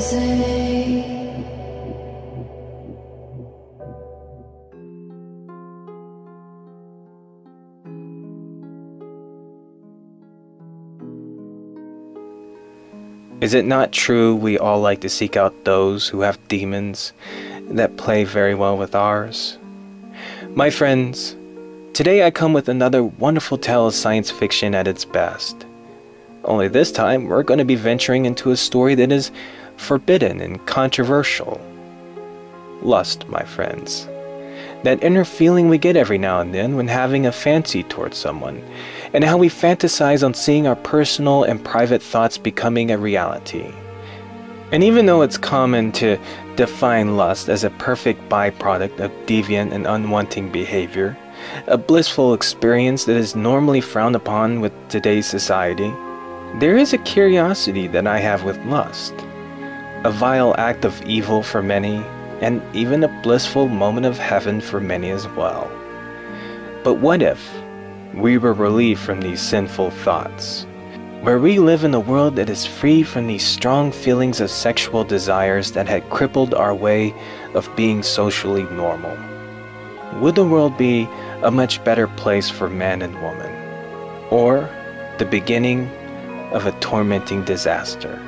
say. Is it not true we all like to seek out those who have demons that play very well with ours? My friends, today I come with another wonderful tale of science fiction at its best. Only this time we're going to be venturing into a story that is forbidden and controversial. Lust, my friends. That inner feeling we get every now and then when having a fancy towards someone, and how we fantasize on seeing our personal and private thoughts becoming a reality. And even though it's common to define lust as a perfect byproduct of deviant and unwanting behavior, a blissful experience that is normally frowned upon with today's society, there is a curiosity that I have with lust. A vile act of evil for many, and even a blissful moment of heaven for many as well. But what if we were relieved from these sinful thoughts, where we live in a world that is free from these strong feelings of sexual desires that had crippled our way of being socially normal? Would the world be a much better place for man and woman, or the beginning of a tormenting disaster?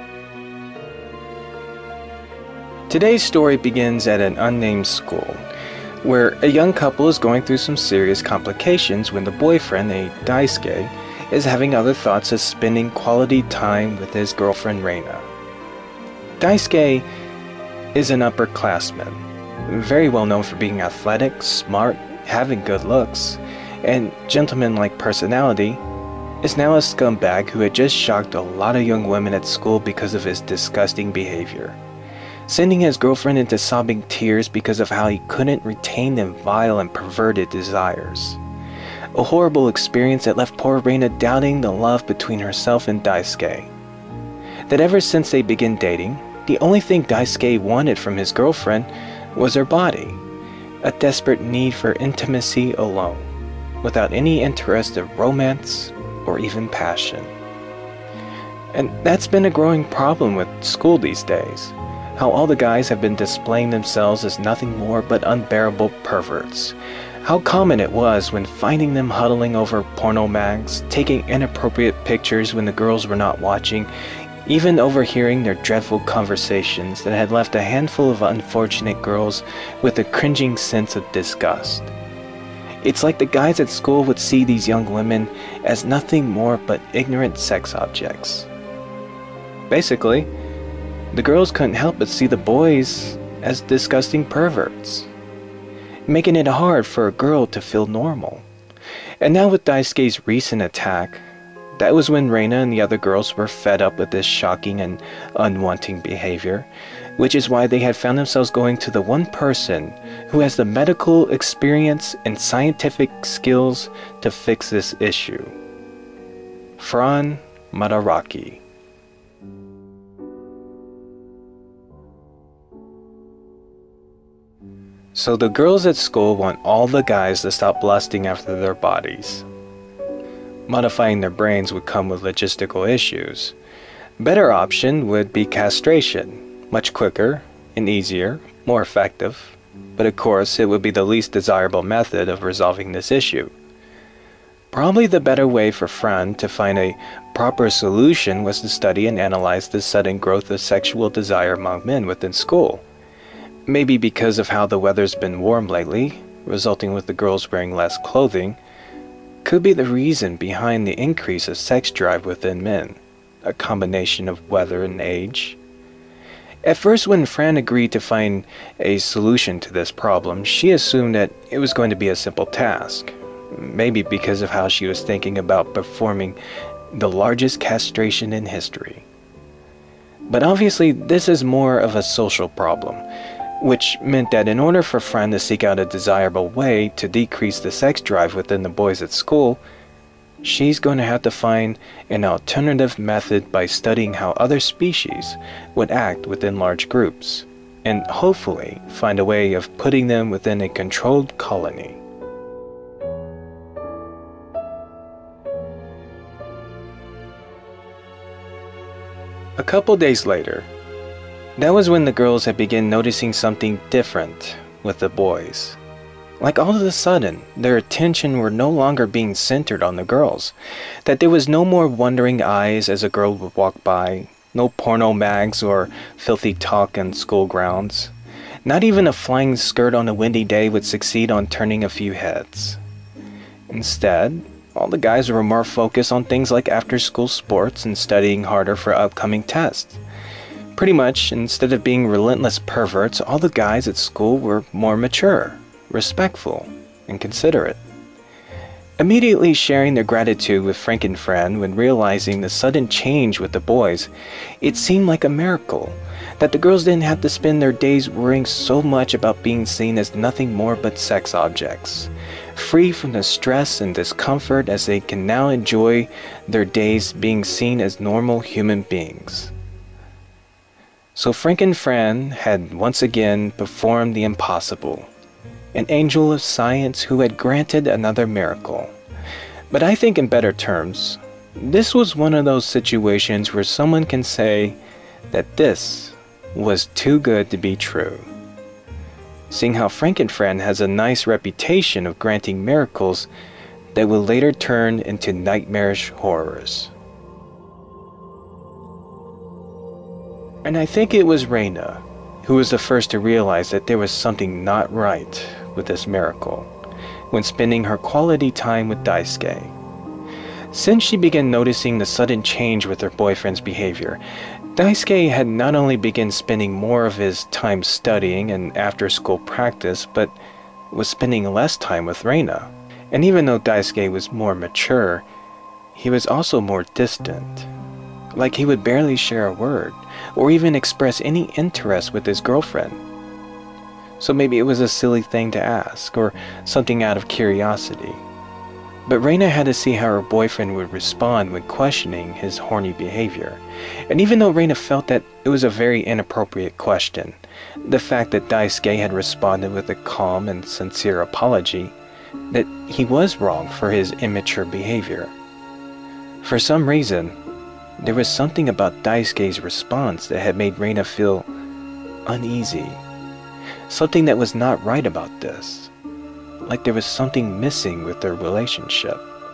Today's story begins at an unnamed school, where a young couple is going through some serious complications when the boyfriend, a Daisuke, is having other thoughts of spending quality time with his girlfriend Reina. Daisuke is an upperclassman, very well known for being athletic, smart, having good looks, and gentleman-like personality, is now a scumbag who had just shocked a lot of young women at school because of his disgusting behavior, sending his girlfriend into sobbing tears because of how he couldn't retain them vile and perverted desires. A horrible experience that left poor Reina doubting the love between herself and Daisuke. That ever since they began dating, the only thing Daisuke wanted from his girlfriend was her body, a desperate need for intimacy alone, without any interest of romance or even passion. And that's been a growing problem with school these days. How all the guys have been displaying themselves as nothing more but unbearable perverts. How common it was when finding them huddling over porno mags, taking inappropriate pictures when the girls were not watching, even overhearing their dreadful conversations that had left a handful of unfortunate girls with a cringing sense of disgust. It's like the guys at school would see these young women as nothing more but ignorant sex objects. Basically, the girls couldn't help but see the boys as disgusting perverts, making it hard for a girl to feel normal. And now with Daisuke's recent attack, that was when Reina and the other girls were fed up with this shocking and unwanting behavior, which is why they had found themselves going to the one person who has the medical experience and scientific skills to fix this issue. Fran Madaraki. So the girls at school want all the guys to stop lusting after their bodies. Modifying their brains would come with logistical issues. Better option would be castration, much quicker and easier, more effective, but of course it would be the least desirable method of resolving this issue. Probably the better way for Fran to find a proper solution was to study and analyze the sudden growth of sexual desire among men within school. Maybe because of how the weather's been warm lately, resulting with the girls wearing less clothing, could be the reason behind the increase of sex drive within men, a combination of weather and age. At first, when Fran agreed to find a solution to this problem, she assumed that it was going to be a simple task, maybe because of how she was thinking about performing the largest castration in history. But obviously, this is more of a social problem, which meant that in order for Fran to seek out a desirable way to decrease the sex drive within the boys at school, she's going to have to find an alternative method by studying how other species would act within large groups, and hopefully find a way of putting them within a controlled colony. A couple days later, That was when the girls had begun noticing something different with the boys. Like all of a sudden, their attention were no longer being centered on the girls, that there was no more wondering eyes as a girl would walk by, no porno mags or filthy talk on school grounds. Not even a flying skirt on a windy day would succeed on turning a few heads. Instead, all the guys were more focused on things like after-school sports and studying harder for upcoming tests. Pretty much, instead of being relentless perverts, all the guys at school were more mature, respectful, and considerate. Immediately sharing their gratitude with Frank and Fran when realizing the sudden change with the boys, it seemed like a miracle that the girls didn't have to spend their days worrying so much about being seen as nothing more but sex objects, free from the stress and discomfort as they can now enjoy their days being seen as normal human beings. So Frank and Fran had once again performed the impossible. An angel of science who had granted another miracle. But I think in better terms, this was one of those situations where someone can say that this was too good to be true. Seeing how Frank and Fran has a nice reputation of granting miracles that will later turn into nightmarish horrors. And I think it was Reina who was the first to realize that there was something not right with this miracle when spending her quality time with Daisuke. Since she began noticing the sudden change with her boyfriend's behavior, Daisuke had not only begun spending more of his time studying and after-school practice, but was spending less time with Reina. And even though Daisuke was more mature, he was also more distant. Like he would barely share a word, or even express any interest with his girlfriend. So maybe it was a silly thing to ask, or something out of curiosity. But Reina had to see how her boyfriend would respond when questioning his horny behavior. And even though Reina felt that it was a very inappropriate question, the fact that Daisuke had responded with a calm and sincere apology, that he was wrong for his immature behavior. For some reason, there was something about Daisuke's response that had made Reina feel uneasy. Something that was not right about this. Like there was something missing with their relationship.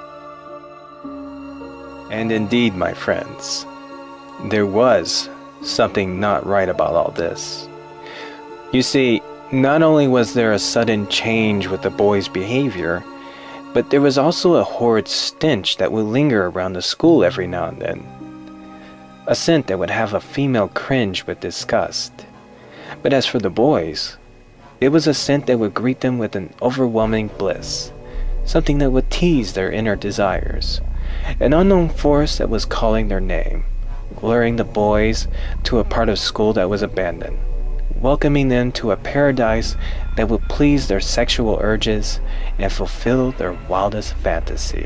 And indeed, my friends, there was something not right about all this. You see, not only was there a sudden change with the boy's behavior, but there was also a horrid stench that would linger around the school every now and then. A scent that would have a female cringe with disgust. But as for the boys, it was a scent that would greet them with an overwhelming bliss, something that would tease their inner desires, an unknown force that was calling their name, luring the boys to a part of school that was abandoned, welcoming them to a paradise that would please their sexual urges and fulfill their wildest fantasy.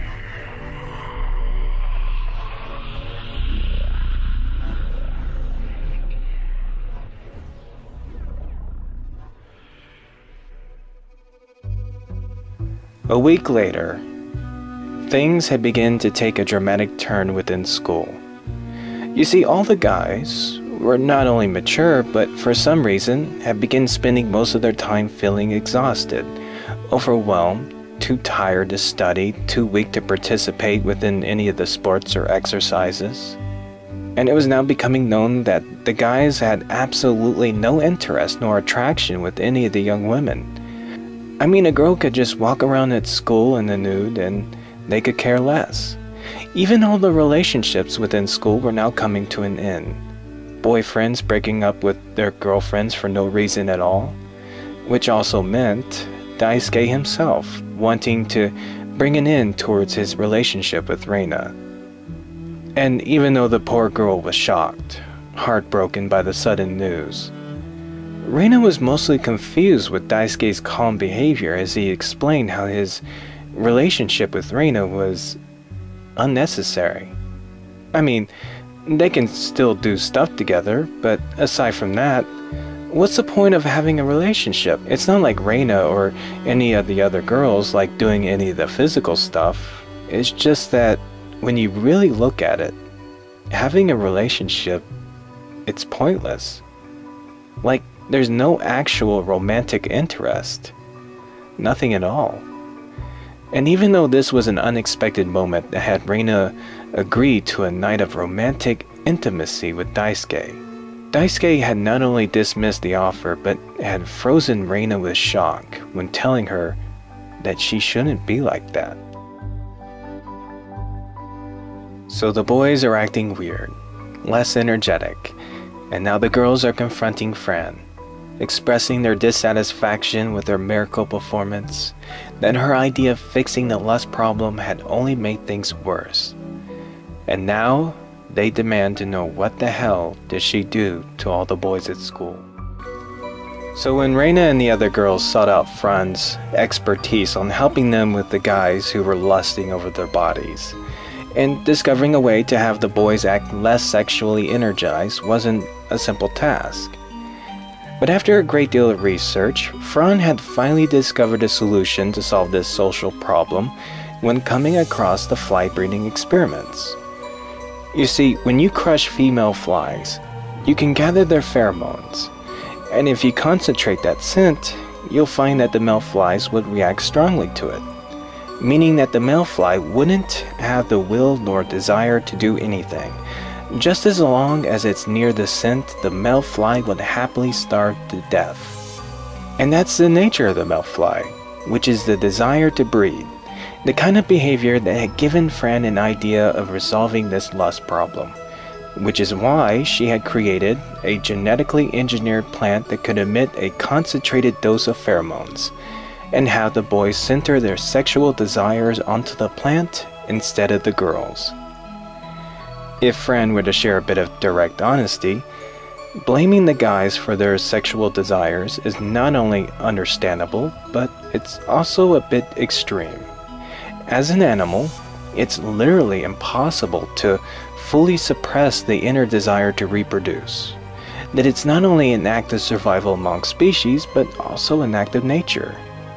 A week later, things had begun to take a dramatic turn within school. You see, all the guys were not only mature, but for some reason had begun spending most of their time feeling exhausted, overwhelmed, too tired to study, too weak to participate within any of the sports or exercises. And it was now becoming known that the guys had absolutely no interest nor attraction with any of the young women. I mean, a girl could just walk around at school in the nude and they could care less. Even all the relationships within school were now coming to an end. Boyfriends breaking up with their girlfriends for no reason at all, which also meant Daisuke himself wanting to bring an end towards his relationship with Reina. And even though the poor girl was shocked, heartbroken by the sudden news, Reina was mostly confused with Daisuke's calm behavior as he explained how his relationship with Reina was unnecessary. I mean, they can still do stuff together, but aside from that, what's the point of having a relationship? It's not like Reina or any of the other girls like doing any of the physical stuff. It's just that when you really look at it, having a relationship it's pointless. Like, there's no actual romantic interest. Nothing at all. And even though this was an unexpected moment that had Reina agree to a night of romantic intimacy with Daisuke, Daisuke had not only dismissed the offer, but had frozen Reina with shock when telling her that she shouldn't be like that. So the boys are acting weird, less energetic, and now the girls are confronting Fran, expressing their dissatisfaction with her miracle performance, that her idea of fixing the lust problem had only made things worse. And now, they demand to know what the hell did she do to all the boys at school. So when Reina and the other girls sought out Fran's expertise on helping them with the guys who were lusting over their bodies, and discovering a way to have the boys act less sexually energized wasn't a simple task. But after a great deal of research, Fran had finally discovered a solution to solve this social problem when coming across the fly breeding experiments. You see, when you crush female flies, you can gather their pheromones, and if you concentrate that scent, you'll find that the male flies would react strongly to it, meaning that the male fly wouldn't have the will nor desire to do anything. Just as long as it's near the scent, the male fly would happily starve to death. And that's the nature of the male fly, which is the desire to breed. The kind of behavior that had given Fran an idea of resolving this lust problem, which is why she had created a genetically engineered plant that could emit a concentrated dose of pheromones, and have the boys center their sexual desires onto the plant instead of the girls. If Fran were to share a bit of direct honesty, blaming the guys for their sexual desires is not only understandable, but it's also a bit extreme. As an animal, it's literally impossible to fully suppress the inner desire to reproduce. That it's not only an act of survival among species, but also an act of nature.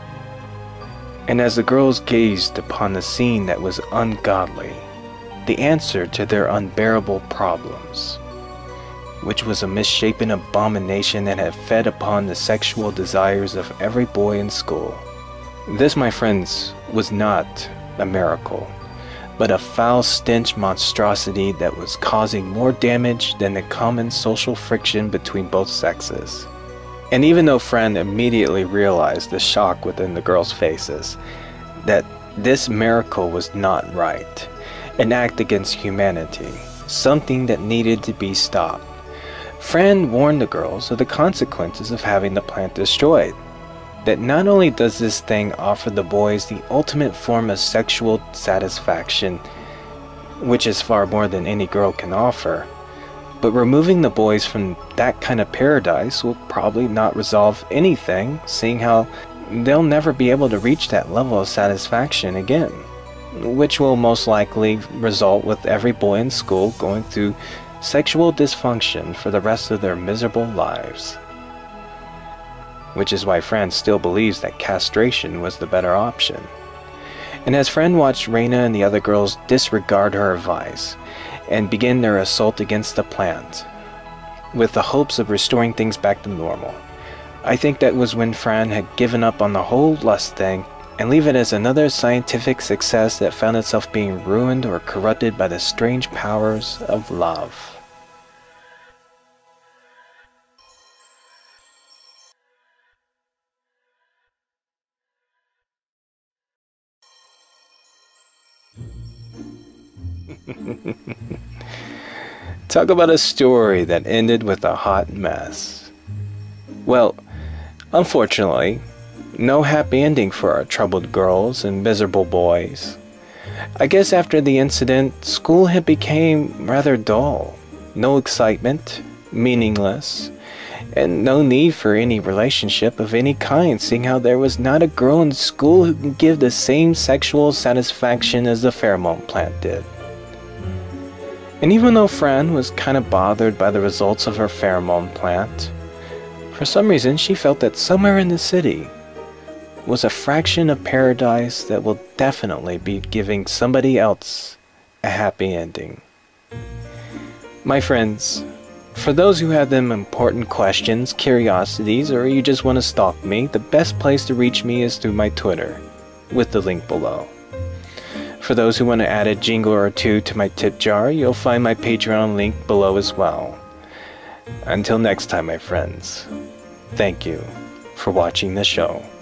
And as the girls gazed upon the scene that was ungodly, the answer to their unbearable problems, which was a misshapen abomination that had fed upon the sexual desires of every boy in school. This, my friends, was not a miracle, but a foul-stench monstrosity that was causing more damage than the common social friction between both sexes. And even though Fran immediately realized the shock within the girls' faces, that this miracle was not right, an act against humanity, something that needed to be stopped, Fran warned the girls of the consequences of having the plant destroyed. That not only does this thing offer the boys the ultimate form of sexual satisfaction, which is far more than any girl can offer, but removing the boys from that kind of paradise will probably not resolve anything, seeing how they'll never be able to reach that level of satisfaction again, which will most likely result with every boy in school going through sexual dysfunction for the rest of their miserable lives. Which is why Fran still believes that castration was the better option. And as Fran watched Reina and the other girls disregard her advice and begin their assault against the plant, with the hopes of restoring things back to normal, I think that was when Fran had given up on the whole lust thing and leave it as another scientific success that found itself being ruined or corrupted by the strange powers of love. Talk about a story that ended with a hot mess. Well, unfortunately, no happy ending for our troubled girls and miserable boys. I guess after the incident, school had become rather dull. No excitement, meaningless, and no need for any relationship of any kind, seeing how there was not a girl in school who could give the same sexual satisfaction as the pheromone plant did. And even though Fran was kind of bothered by the results of her pheromone plant, for some reason she felt that somewhere in the city was a fraction of paradise that will definitely be giving somebody else a happy ending. My friends, For those who have them important questions, curiosities, or you just want to stalk me, the best place to reach me is through my Twitter, with the link below. For those who want to add a jingle or two to my tip jar, you'll find my Patreon link below as well. Until next time, my friends, thank you for watching the show.